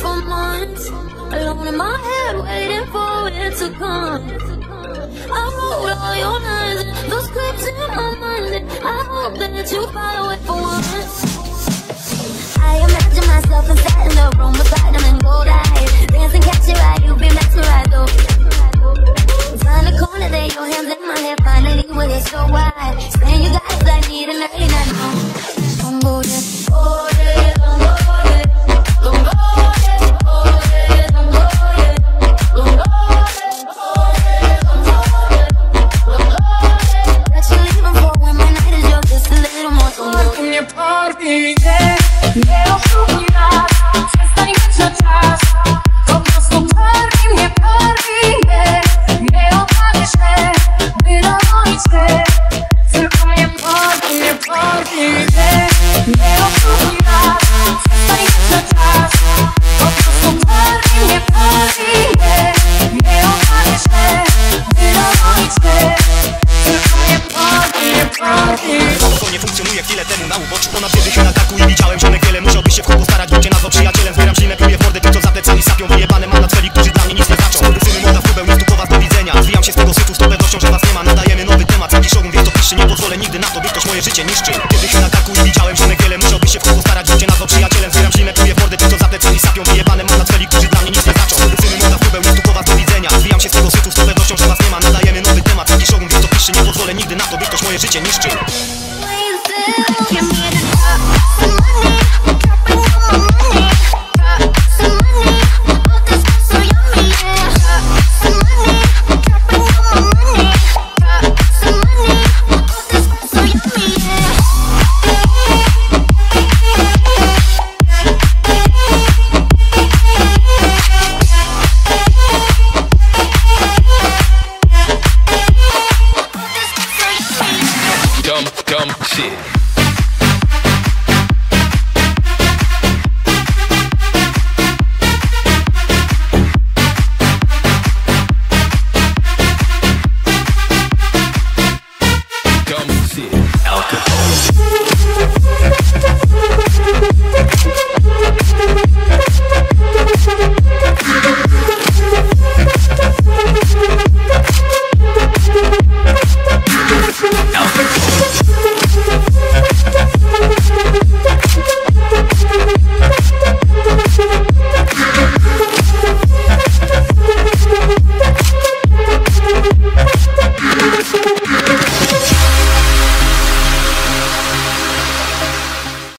for months, alone in my head, waiting for it to come. I wrote all your lines, those clips in my mind, and I hope that you follow it for once. I imagine myself inside in the room with platinum and gold eyes, dancing, catch your eye, you be mesmerized, oh. Find a corner there, your hands in my hair, finally when it's so wide, saying you got it, I need an early night, no. Don't go there, oh yeah, don't go there, don't go there, oh yeah, don't go there, don't go there, oh yeah, don't go there, don't go there. That you leaving for when my night is yours, just a little more, don't go there. Nie porwij, nie oszukuj nas, przestań być na czas, po prostu porwij mnie, nie obawiaj się, by dogonić cię, tylko mnie porwij, nie oszukuj nas, przestań być na czas, po prostu porwij mnie, nie obawiaj się, by dogonić cię, tylko mnie porwij. Nie funkcjonuje chwilę temu na uboczu, ponad wieży na karku i widziałem ziomek wiele. Musiałbyś się w koło starać, ludzie nazwał przyjacielem. Zbieram ślinę, pluję w mordę, tych co za plecami sapią. Wyjebane mam na celi, którzy dla mnie nic nie znaczą. Syny moda w kubeł, nie stukowa do widzenia. Zwijam się z tego syfu z tą pewnością, że was nie ma. Nadajemy nowy temat, jakiś ogół, wiesz co piszczy. Nie pozwolę nigdy na to, by ktoś moje życie niszczył.